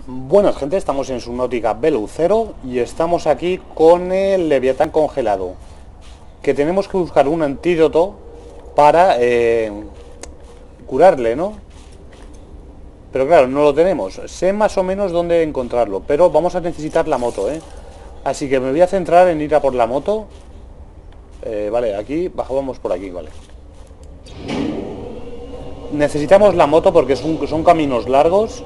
Buenas gente, estamos en Subnautica Velucero y estamos aquí con el Leviatán congelado, que tenemos que buscar un antídoto para curarle, ¿no? Pero claro, no lo tenemos. Sé más o menos dónde encontrarlo, pero vamos a necesitar la moto, ¿eh? Así que me voy a centrar en ir a por la moto. Vale, aquí, bajábamos por aquí, vale. Necesitamos la moto porque son caminos largos.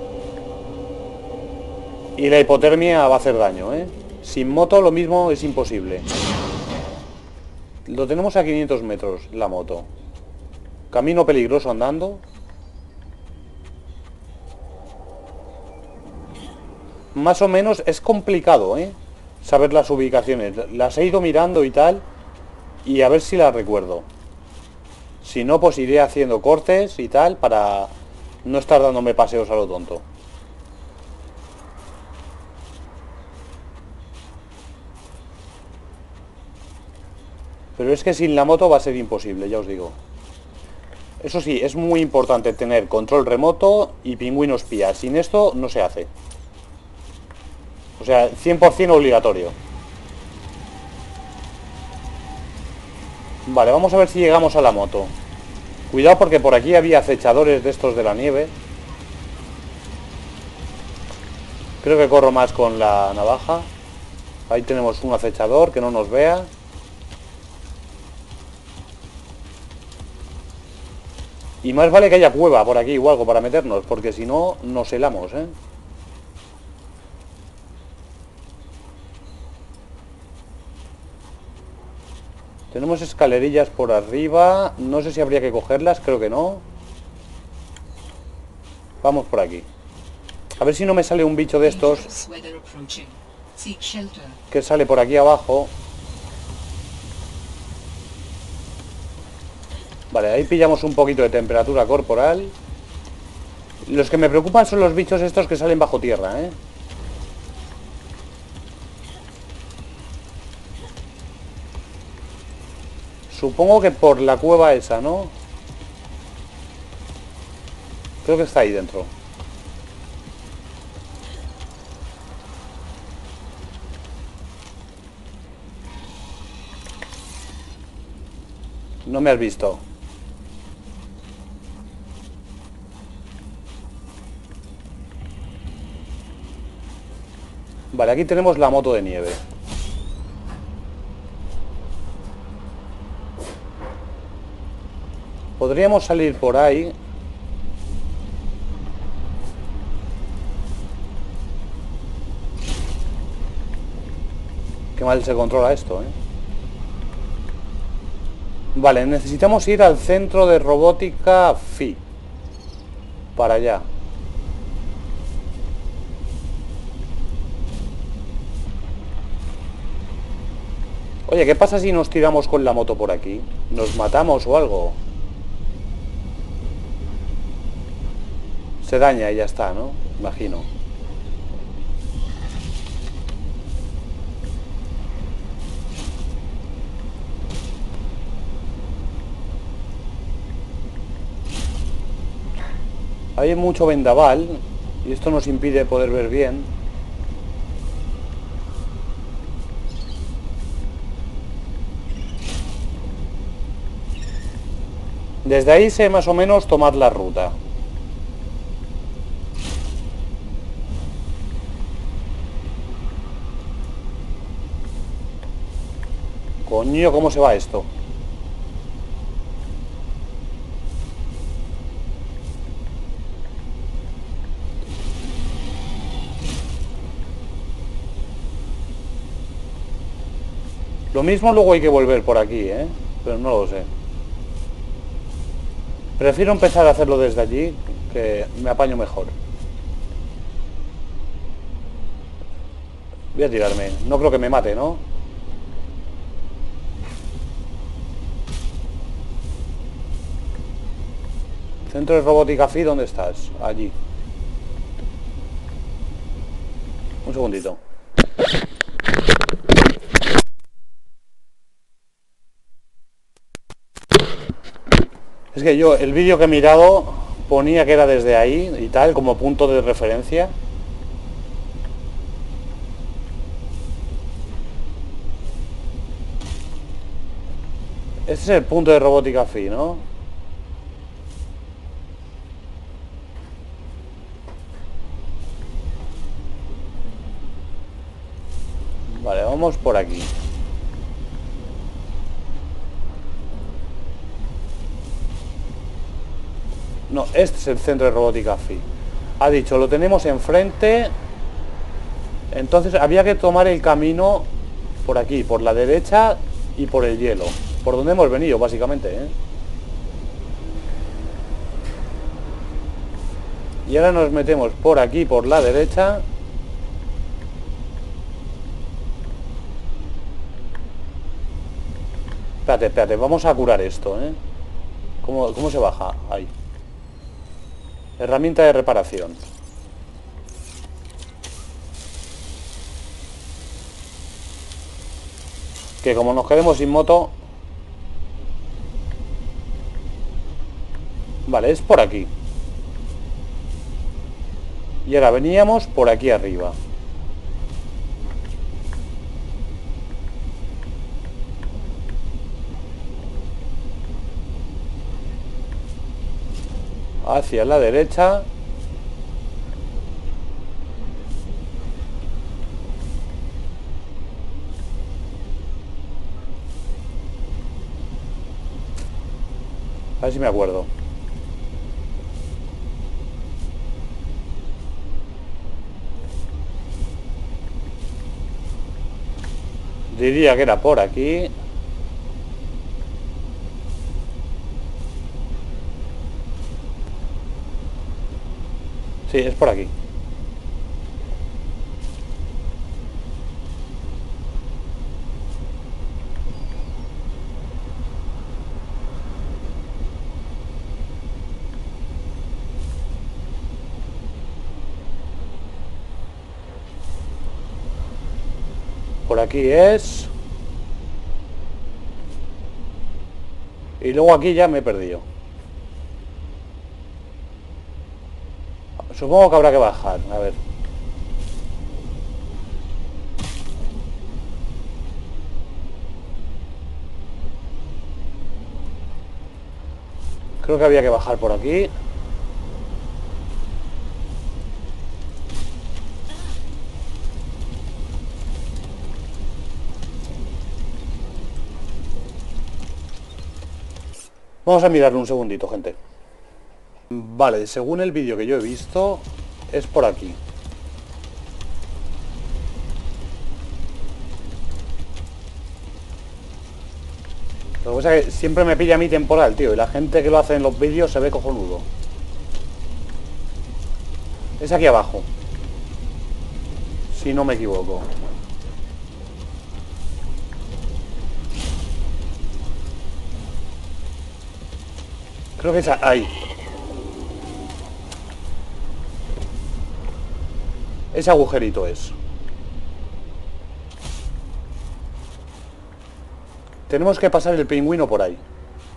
Y la hipotermia va a hacer daño, ¿eh? Sin moto lo mismo es imposible. Lo tenemos a 500 metros, la moto. Camino peligroso andando. Más o menos es complicado, ¿eh? Saber las ubicaciones. Las he ido mirando y tal. Y a ver si las recuerdo. Si no, pues iré haciendo cortes y tal para no estar dándome paseos a lo tonto. Pero es que sin la moto va a ser imposible, ya os digo. Eso sí, es muy importante tener control remoto y pingüino espía. Sin esto no se hace. O sea, 100% obligatorio. Vale, vamos a ver si llegamos a la moto. Cuidado porque por aquí había acechadores de estos de la nieve. Creo que corro más con la navaja. Ahí tenemos un acechador que no nos vea. Y más vale que haya cueva por aquí o algo para meternos, porque si no, nos helamos, ¿eh? Tenemos escalerillas por arriba. No sé si habría que cogerlas, creo que no. Vamos por aquí. A ver si no me sale un bicho de estos que sale por aquí abajo. Vale, ahí pillamos un poquito de temperatura corporal. Los que me preocupan son los bichos estos que salen bajo tierra, ¿eh? Supongo que por la cueva esa, ¿no? Creo que está ahí dentro. No me has visto. Vale, aquí tenemos la moto de nieve. Podríamos salir por ahí. Qué mal se controla esto, ¿eh? Vale, necesitamos ir al centro de robótica FI. Para allá. Oye, ¿qué pasa si nos tiramos con la moto por aquí? ¿Nos matamos o algo? Se daña y ya está, ¿no? Imagino. Hay mucho vendaval y esto nos impide poder ver bien. Desde ahí sé más o menos tomar la ruta. Coño, ¿cómo se va esto? Lo mismo luego hay que volver por aquí, ¿eh? Pero no lo sé. Prefiero empezar a hacerlo desde allí, que me apaño mejor. Voy a tirarme. No creo que me mate, ¿no? Centro de robótica FI, ¿dónde estás? Allí. Un segundito. Es que yo, el vídeo que he mirado ponía que era desde ahí y tal, como punto de referencia. Este es el punto de robótica Phi, ¿no? Vale, vamos por aquí. No, este es el centro de robótica Phi. Ha dicho, lo tenemos enfrente. Entonces había que tomar el camino por aquí, por la derecha y por el hielo. Por donde hemos venido, básicamente, ¿eh? Y ahora nos metemos por aquí, por la derecha. Espérate, espérate, vamos a curar esto, ¿eh? ¿Cómo se baja? Ahí. Herramienta de reparación. Que como nos quedemos sin moto... Vale, es por aquí. Y ahora veníamos por aquí arriba. Hacia la derecha. A ver si me acuerdo. Diría que era por aquí. Sí, es por aquí. Por aquí es... Y luego aquí ya me he perdido. Supongo que habrá que bajar, a ver. Creo que había que bajar por aquí. Vamos a mirarlo un segundito, gente. Vale, según el vídeo que yo he visto, es por aquí. Lo que pasa es que siempre me pilla a mí temporal, tío. Y la gente que lo hace en los vídeos se ve cojonudo. Es aquí abajo. Si no me equivoco. Creo que es ahí. Ese agujerito es. Tenemos que pasar el pingüino por ahí.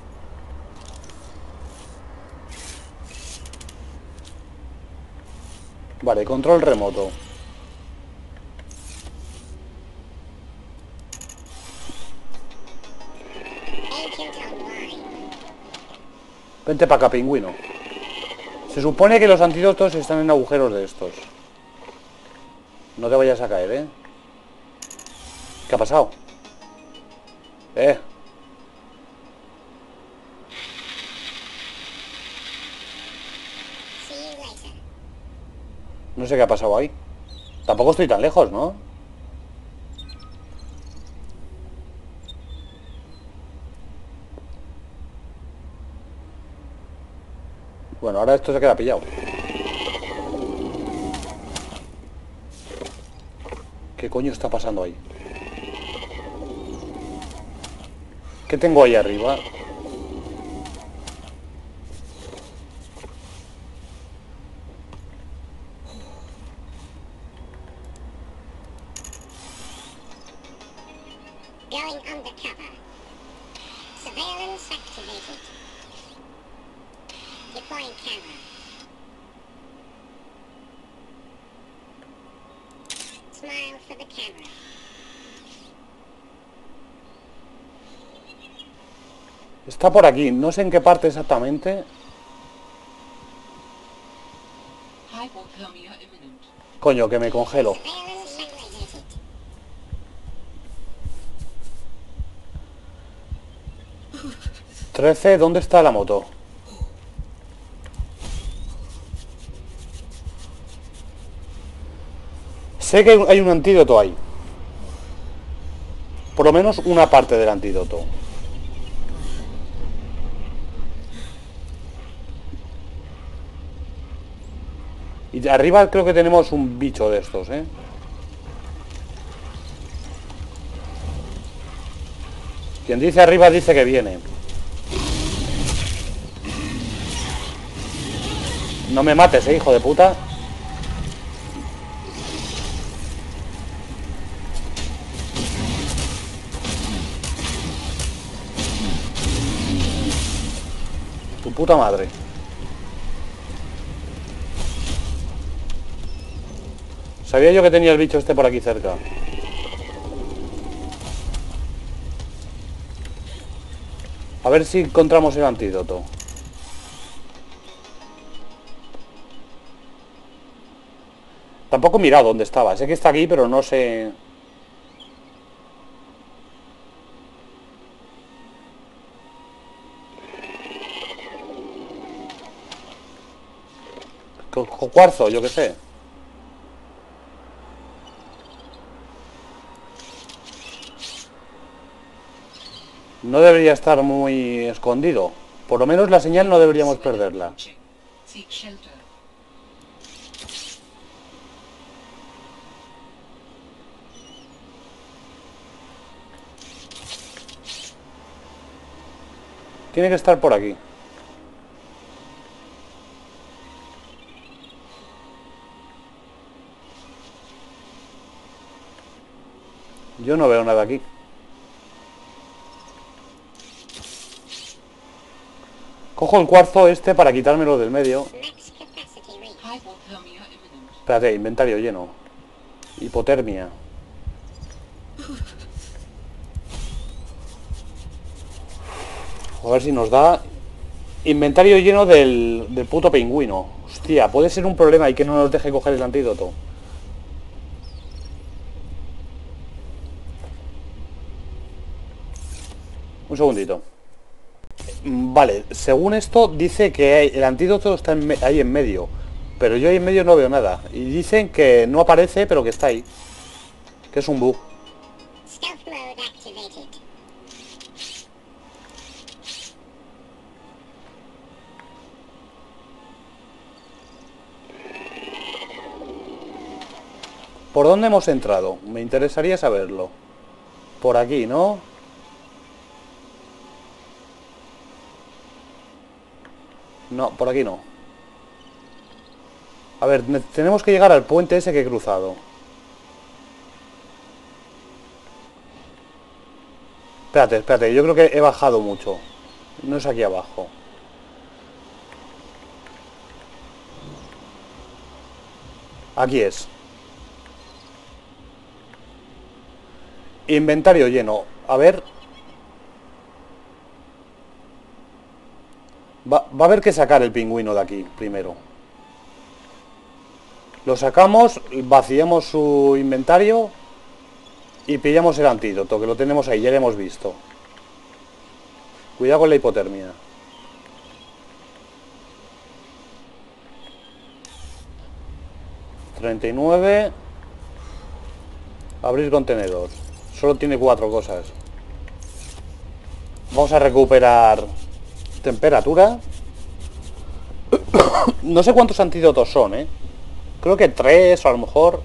Vale, control remoto. Vente para acá, pingüino. Se supone que los antídotos están en agujeros de estos. No te vayas a caer, ¿eh? ¿Qué ha pasado? No sé qué ha pasado ahí. Tampoco estoy tan lejos, ¿no? Bueno, ahora esto se queda pillado. ¿Qué coño está pasando ahí? ¿Qué tengo ahí arriba? Going undercover. Surveillance activated. Deploying camera. Smile for the camera. Está por aquí, no sé en qué parte exactamente. Hypothermia imminent. Coño, que me congelo. Surveillance activated. 13, ¿dónde está la moto? Sé que hay un antídoto ahí. Por lo menos una parte del antídoto. Y de arriba creo que tenemos un bicho de estos, ¿eh? Quien dice arriba dice que viene. No me mates, hijo de puta. Tu puta madre. Sabía yo que tenía el bicho este por aquí cerca. A ver si encontramos el antídoto. Tampoco he mirado dónde estaba. Sé que está aquí, pero no sé... Cuarzo, yo qué sé. No debería estar muy escondido. Por lo menos la señal no deberíamos perderla. Approaching. Seek shelter. Tiene que estar por aquí. Yo no veo nada aquí. Cojo el cuarzo este para quitármelo del medio. Max capacity reached. Hypothermia imminent. Espérate, inventario lleno. Hipotermia. A ver si nos da... Inventario lleno del puto pingüino. Hostia, puede ser un problema y que no nos deje coger el antídoto. Un segundito. Vale, según esto dice que el antídoto está ahí en medio. Pero yo ahí en medio no veo nada. Y dicen que no aparece, pero que está ahí. Que es un bug. Stealth mode activated. ¿Por dónde hemos entrado? Me interesaría saberlo. Por aquí, ¿no? No, por aquí no. A ver, tenemos que llegar al puente ese que he cruzado. Espérate, espérate, yo creo que he bajado mucho. No es aquí abajo. Aquí es. Inventario lleno. A ver. Va a haber que sacar el pingüino de aquí primero. Lo sacamos, vaciamos su inventario y pillamos el antídoto, que lo tenemos ahí, ya lo hemos visto. Cuidado con la hipotermia. $39. Abrir contenedor. Solo tiene 4 cosas. Vamos a recuperar temperatura. No sé cuántos antídotos son, ¿eh? Creo que 3 o a lo mejor.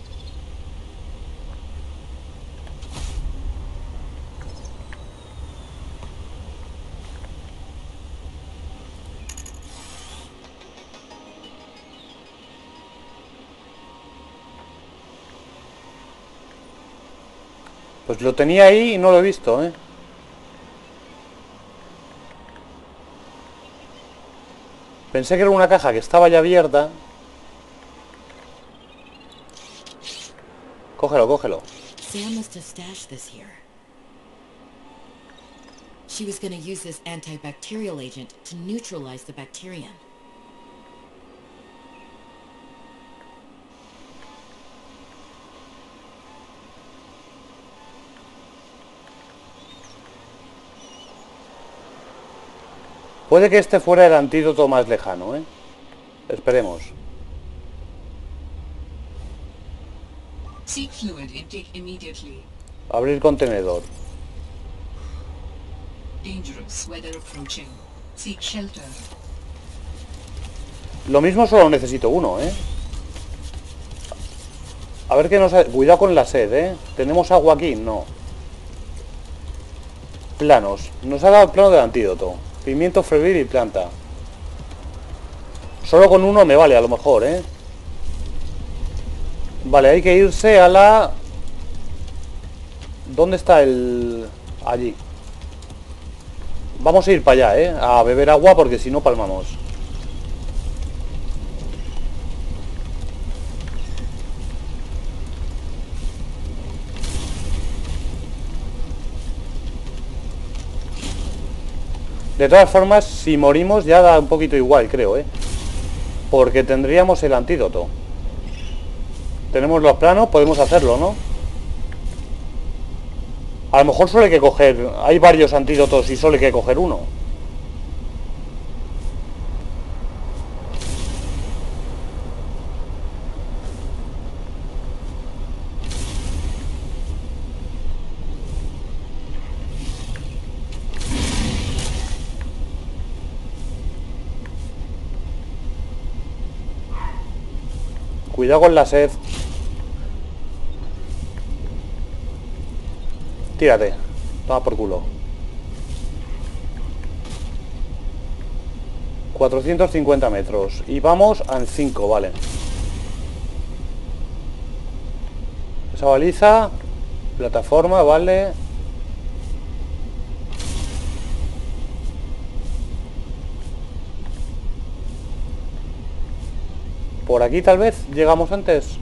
Pues lo tenía ahí y no lo he visto, ¿eh? Pensé que era una caja que estaba ya abierta. Cógelo, cógelo. Sam must have stashed this here. she was going to use this antibacterial agent to neutralize the bacterium. Puede que este fuera el antídoto más lejano, ¿eh? Esperemos. Seek fluid intake immediately. Abrir contenedor. Dangerous weather approaching. Seek shelter. Lo mismo solo necesito uno, ¿eh? A ver qué nos... Cuidado con la sed, ¿eh? ¿Tenemos agua aquí? No. Planos. Nos ha dado el plano del antídoto. Pimiento febril y planta. Solo con uno me vale, a lo mejor, ¿eh? Vale, hay que irse a la... ¿Dónde está el...? Allí. Vamos a ir para allá, ¿eh? A beber agua porque si no palmamos. De todas formas, si morimos ya da un poquito igual, creo, ¿eh? Porque tendríamos el antídoto. Tenemos los planos, podemos hacerlo, ¿no? A lo mejor solo hay que coger... Hay varios antídotos y solo hay que coger uno. Cuidado con la sed. Tírate. Toma por culo. 450 metros. Y vamos a 5, vale. Esa baliza. Plataforma, vale. Por aquí tal vez llegamos antes.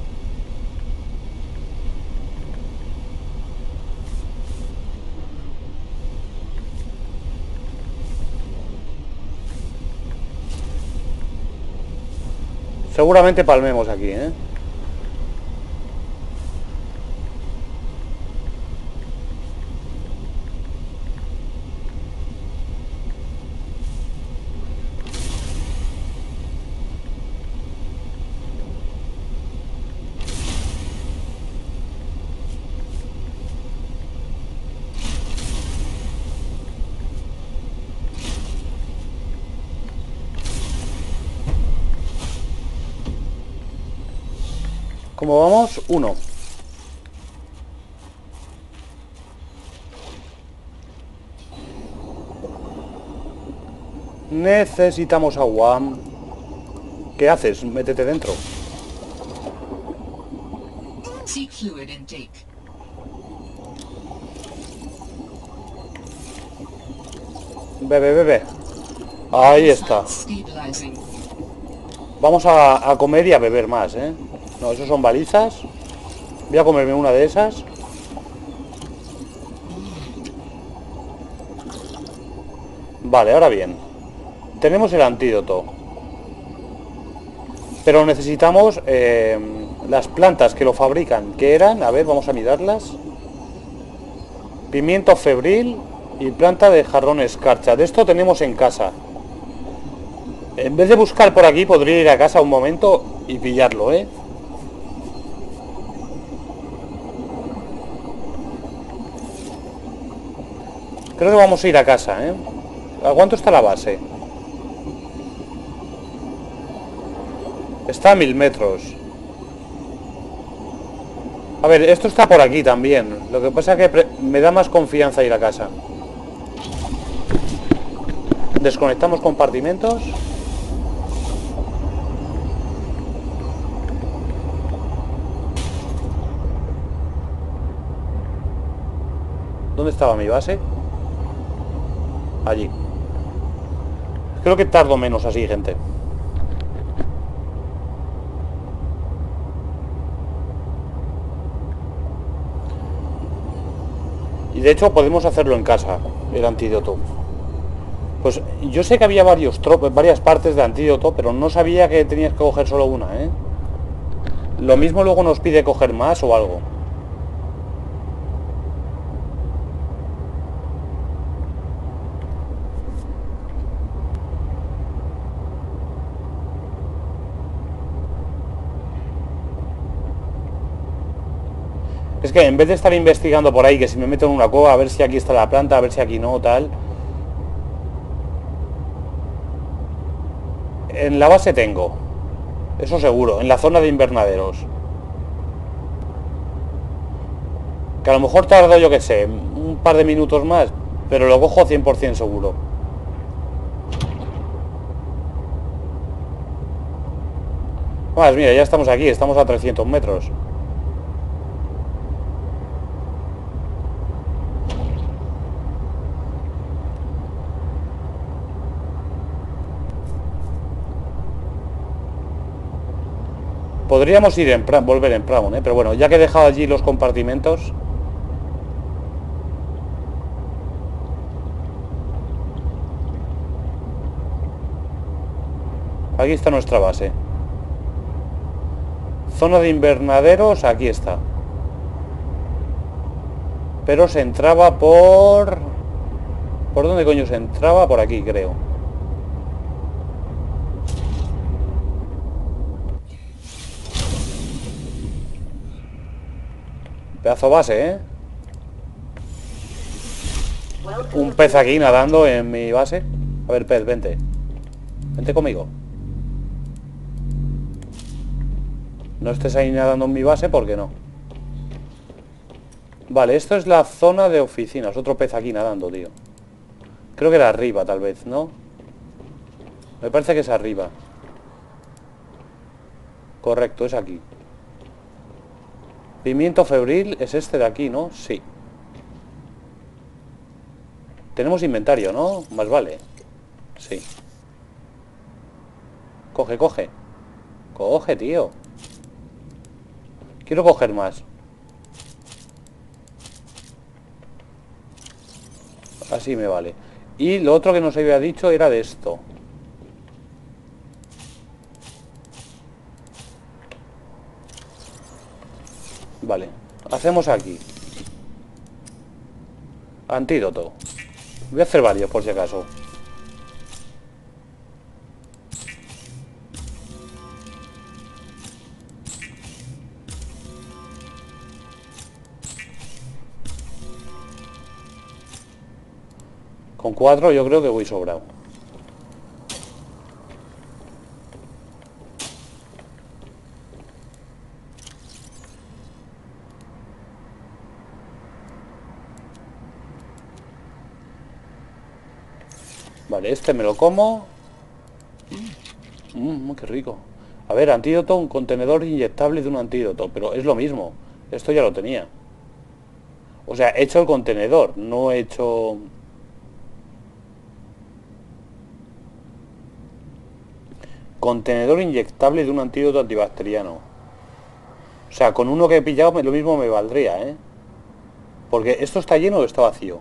Seguramente palmemos aquí, ¿eh? ¿Cómo vamos? 1. Necesitamos agua. ¿Qué haces? Métete dentro. Seek fluid intake. Bebe, bebe. Ahí está. Stabilizing. Vamos a comer y a beber más, ¿eh? No, esos son balizas. Voy a comerme una de esas. Vale, ahora bien. Tenemos el antídoto. Pero necesitamos las plantas que lo fabrican. ¿Qué eran? A ver, vamos a mirarlas. Pimiento febril y planta de jarrón escarcha. De esto tenemos en casa. En vez de buscar por aquí, podría ir a casa un momento y pillarlo, ¿eh? Creo que vamos a ir a casa, ¿eh? ¿A cuánto está la base? Está a 1000 metros. A ver, esto está por aquí también. Lo que pasa es que me da más confianza ir a casa. Desconectamos compartimentos. ¿Dónde estaba mi base? Allí. Creo que tardo menos así, gente. Y de hecho podemos hacerlo en casa. el antídoto. Pues yo sé que había varias partes de antídoto, pero no sabía que tenías que coger solo una, ¿eh? Lo mismo luego nos pide coger más o algo. Es que en vez de estar investigando por ahí, que si me meto en una cueva, a ver si aquí está la planta, a ver si aquí no, tal. En la base tengo. Eso seguro, en la zona de invernaderos. Que a lo mejor tardo, yo que sé, un par de minutos más, pero lo cojo 100% seguro. Más, mira, ya estamos aquí, estamos a 300 metros. Podríamos ir volver en Pramon, pero bueno, ya que he dejado allí los compartimentos. Aquí está nuestra base. Zona de invernaderos, aquí está. Pero se entraba por... ¿Por dónde coño se entraba? Por aquí, creo. Pedazo base, ¿eh? Un pez aquí nadando en mi base. A ver, pez, vente. Vente conmigo. No estés ahí nadando en mi base, ¿por qué no? Vale, esto es la zona de oficinas. Otro pez aquí nadando, tío. Creo que era arriba, tal vez, ¿no? Me parece que es arriba. Correcto, es aquí. Pimiento febril es este de aquí, ¿no? Sí. Tenemos inventario, ¿no? Más vale. Sí. Coge, coge. Coge, tío. Quiero coger más. Así me vale. Y lo otro que nos había dicho era de esto. Vale. Hacemos aquí. Antídoto. Voy a hacer varios por si acaso. Con 4 yo creo que voy sobrado. Vale, este me lo como. Qué rico. A ver, antídoto, un contenedor inyectable de un antídoto. Pero es lo mismo. Esto ya lo tenía. O sea, he hecho el contenedor, no he hecho... Contenedor inyectable de un antídoto antibacteriano. O sea, con uno que he pillado lo mismo me valdría, ¿eh? Porque esto está lleno o está vacío.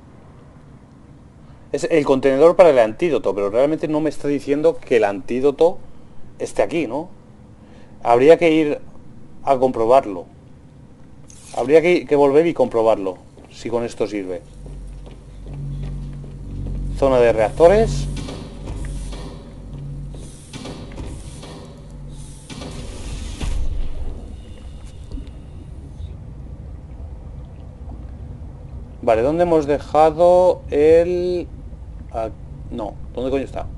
Es el contenedor para el antídoto, pero realmente no me está diciendo que el antídoto esté aquí, ¿no? Habría que ir a comprobarlo. Habría que volver y comprobarlo, si con esto sirve. Zona de reactores. Vale, ¿dónde hemos dejado el...? No, ¿dónde coño está?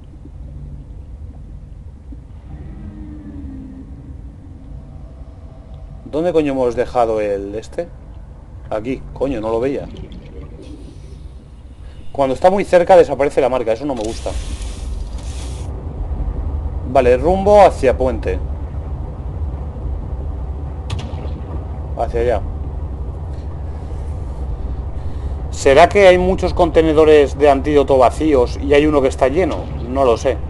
¿Dónde coño hemos dejado el este? Aquí, coño, no lo veía. Cuando está muy cerca desaparece la marca, eso no me gusta. Vale, rumbo hacia puente. Hacia allá. ¿Será que hay muchos contenedores de antídoto vacíos y hay uno que está lleno? No lo sé.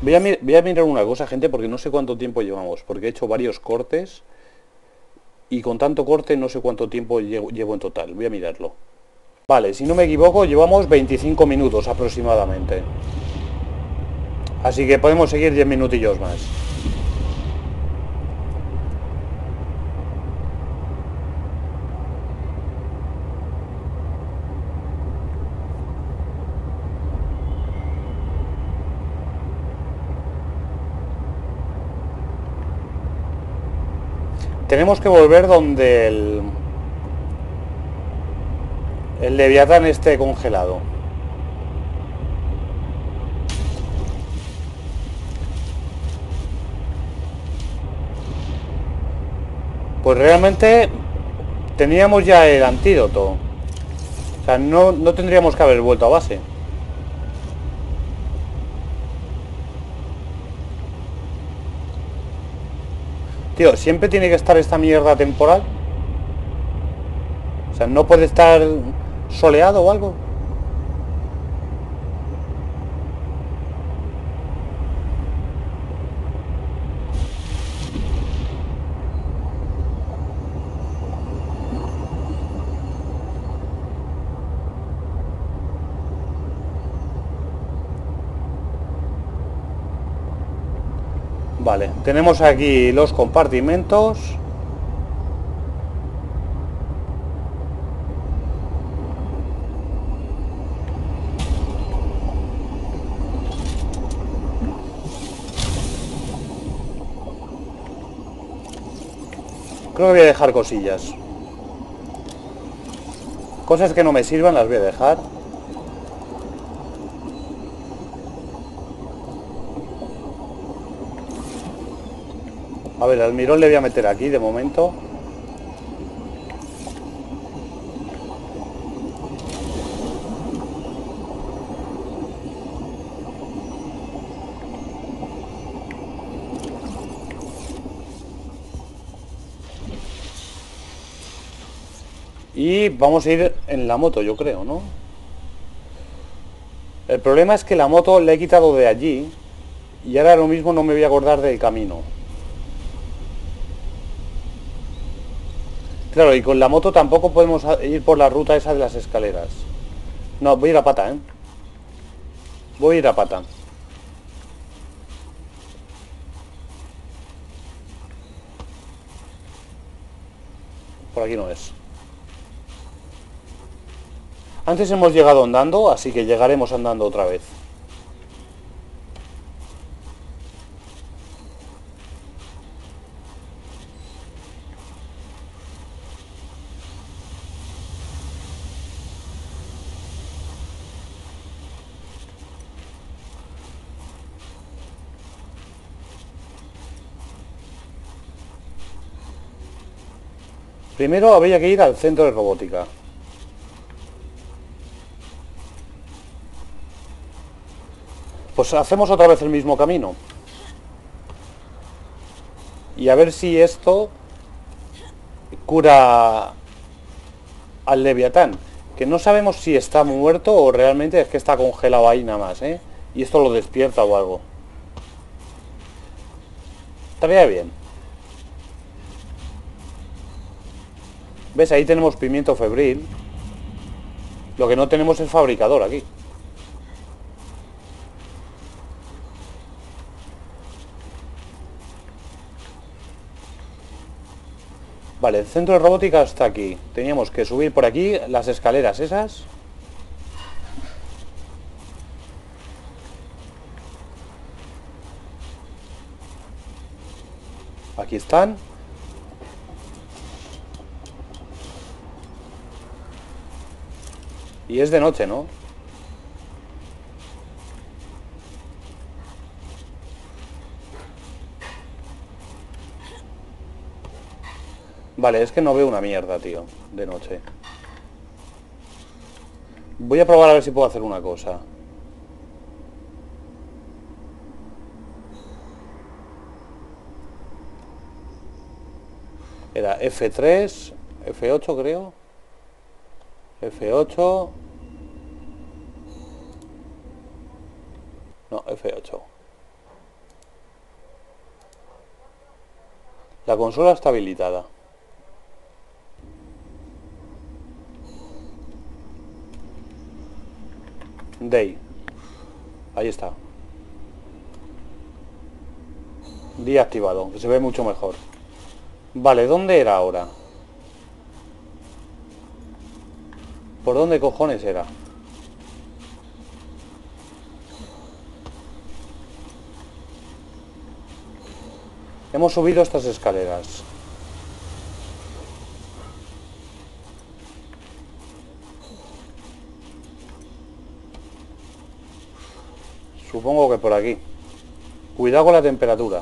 Voy a mirar una cosa, gente, porque no sé cuánto tiempo llevamos, porque he hecho varios cortes y con tanto corte no sé cuánto tiempo llevo en total. Voy a mirarlo. Vale, si no me equivoco, llevamos 25 minutos aproximadamente. Así que podemos seguir 10 minutillos más. Tenemos que volver donde el Leviatán esté congelado. Pues realmente teníamos ya el antídoto. O sea, no tendríamos que haber vuelto a base. Tío, ¿siempre tiene que estar esta mierda temporal? O sea, ¿no puede estar soleado o algo? Vale, tenemos aquí los compartimentos. Creo que voy a dejar cosillas. Cosas que no me sirvan las voy a dejar. A ver, al mirón le voy a meter aquí de momento. Y vamos a ir en la moto, yo creo, ¿no? El problema es que la moto la he quitado de allí y ahora lo mismo no me voy a acordar del camino. Claro, y con la moto tampoco podemos ir por la ruta esa de las escaleras. No, voy a ir a pata, ¿eh? Voy a ir a pata. Por aquí no es. Antes hemos llegado andando, así que llegaremos andando otra vez. Primero habría que ir al centro de robótica. Pues hacemos otra vez el mismo camino. Y a ver si esto cura al Leviatán. Que no sabemos si está muerto o realmente es que está congelado ahí nada más, ¿eh? Y esto lo despierta o algo. Estaría bien. ¿Ves? Ahí tenemos pimiento febril. Lo que no tenemos es fabricador aquí. Vale, el centro de robótica está aquí. Teníamos que subir por aquí las escaleras esas. Aquí están. Y es de noche, ¿no? Vale, es que no veo una mierda, tío, de noche. Voy a probar a ver si puedo hacer una cosa. Era F3, F8 creo. F8. No, F8. La consola está habilitada. Day. Ahí está. Día activado, que se ve mucho mejor. Vale, ¿dónde era ahora? ¿Por dónde cojones era? Hemos subido estas escaleras. Supongo que por aquí. Cuidado con la temperatura.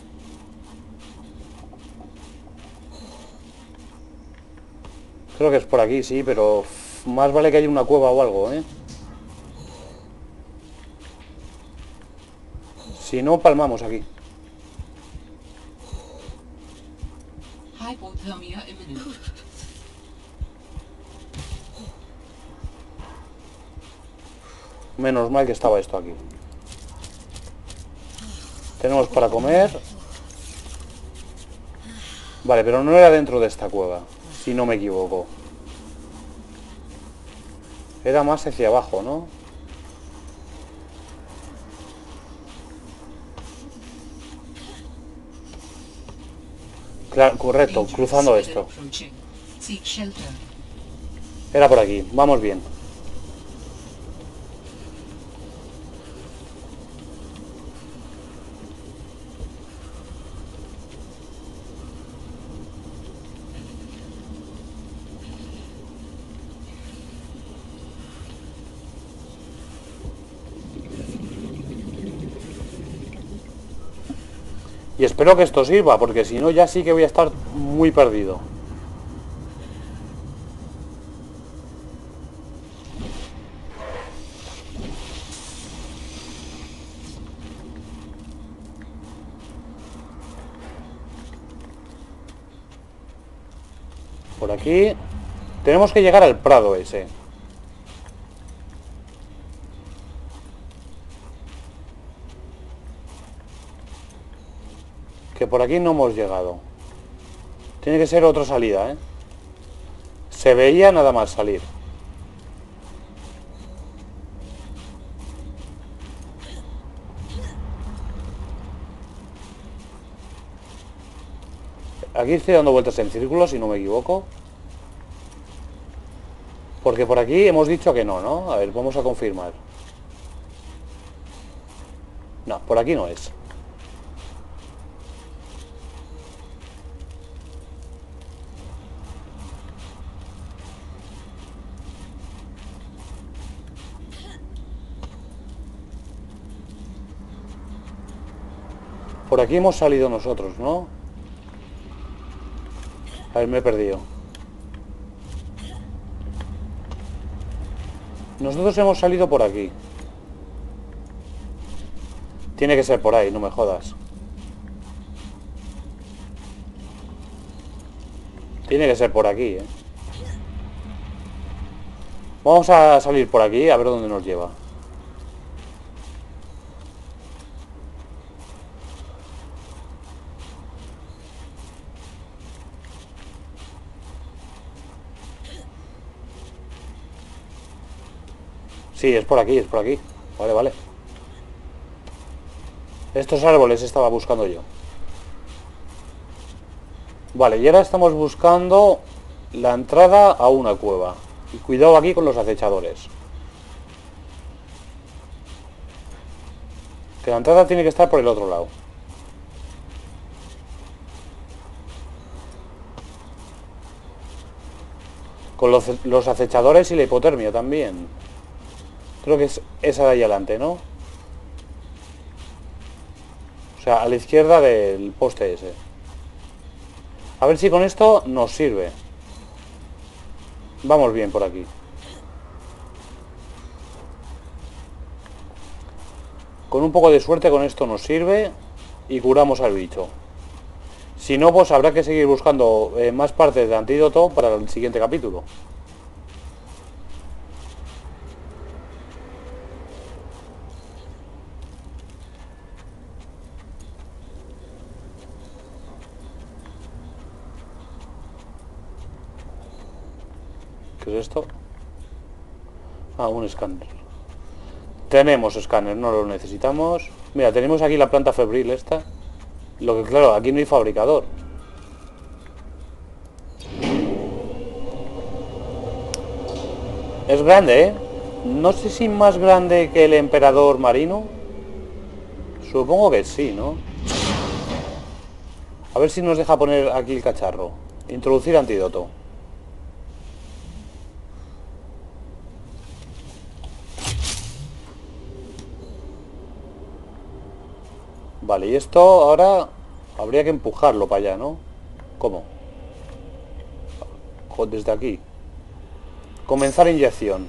Creo que es por aquí, sí, pero más vale que haya una cueva o algo, ¿eh? Si no, palmamos aquí. Hypothermia imminent. Menos mal que estaba esto aquí. Tenemos para comer. Vale, pero no era dentro de esta cueva, si no me equivoco. Era más hacia abajo, ¿no? Claro, correcto, Dangerous cruzando weather esto. approaching. Seek shelter. Era por aquí, vamos bien. Y espero que esto sirva, porque si no ya sí que voy a estar muy perdido. Por aquí. Tenemos que llegar al prado ese. Que por aquí no hemos llegado. Tiene que ser otra salida, ¿eh? Se veía nada más salir. Aquí estoy dando vueltas en círculo, si no me equivoco. Porque por aquí hemos dicho que no, ¿no? A ver, vamos a confirmar. No, por aquí no es. Por aquí hemos salido nosotros, ¿no? A ver, me he perdido. Nosotros hemos salido por aquí. Tiene que ser por ahí, no me jodas. Tiene que ser por aquí, ¿eh? Vamos a salir por aquí a ver dónde nos lleva. Sí, es por aquí, es por aquí. Vale, vale. Estos árboles estaba buscando yo. Vale, y ahora estamos buscando la entrada a una cueva. Y cuidado aquí con los acechadores. Que la entrada tiene que estar por el otro lado. Con los acechadores y la hipotermia también. Creo que es esa de ahí adelante, ¿no? O sea, a la izquierda del poste ese. A ver si con esto nos sirve. Vamos bien por aquí. Con un poco de suerte con esto nos sirve y curamos al bicho. Si no, pues habrá que seguir buscando más partes de antídoto para el siguiente capítulo. ¿Qué es esto? Ah, un escáner. Tenemos escáner, no lo necesitamos. Mira, tenemos aquí la planta febril esta. Lo que claro, aquí no hay fabricador. Es grande, ¿eh? No sé si más grande que el emperador marino. Supongo que sí, ¿no? A ver si nos deja poner aquí el cacharro. Introducir antídoto. Vale, y esto ahora habría que empujarlo para allá, ¿no? ¿Cómo? Desde aquí. Comenzar inyección.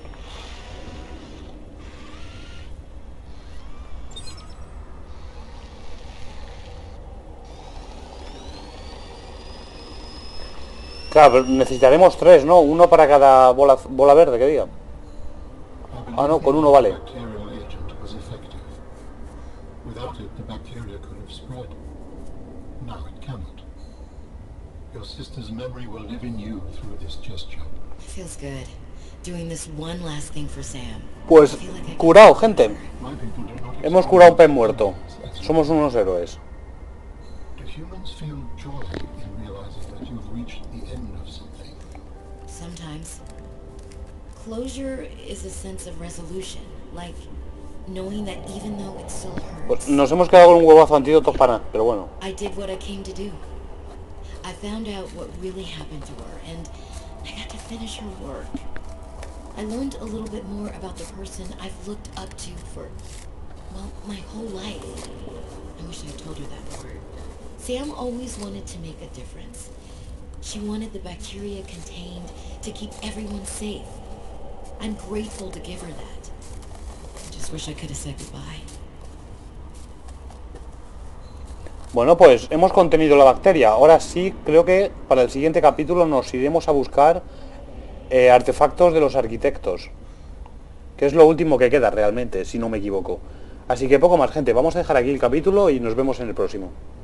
Claro, necesitaremos 3, ¿no? Uno para cada bola verde, que diga. Ah, no, con uno vale. Bacterial agent was effective. Without it, the bacteria could have spread. Now it cannot. Your sister's memory will live in you through this gesture. Feels good. Doing this one last thing for Sam. Pues I feel like I curado, gente. My people do not Hemos curado un pez muerto. Somos unos héroes. Do humans feel joy in realizing that you've reached the end of something? Sometimes. Closure is a sense of resolution, like knowing that even though it still Pues hurts, nos hemos quedado con un huevazo antídoto para nada, pero bueno. I did what I came to do. I found out what really happened to her, and I got to finish her work. I learned a little bit more about the person I've looked up to for, well, my whole life. I wish I had told her that part. Sam always wanted to make a difference. She wanted the bacteria contained to keep everyone safe. I'm grateful to give her that. I just wish I could have said goodbye. Bueno, pues hemos contenido la bacteria. Ahora sí, creo que para el siguiente capítulo nos iremos a buscar artefactos de los arquitectos. Que es lo último que queda realmente, si no me equivoco. Así que poco más, gente. Vamos a dejar aquí el capítulo y nos vemos en el próximo.